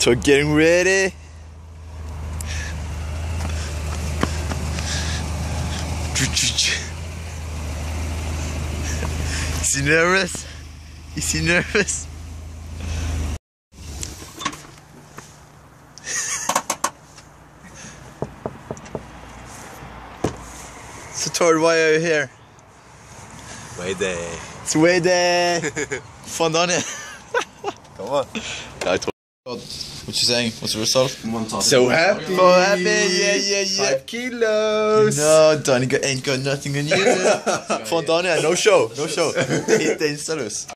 So getting ready. Is he nervous? Is he nervous? So Tord, why are you here? Way day. It's way day. Fun, Dani. Come on. I told you. What you saying? What's the result? So happy. So happy. Yeah. 5 kilos. No, Dani ain't got nothing on you. Fun, Dani. No show. Det är inte installus.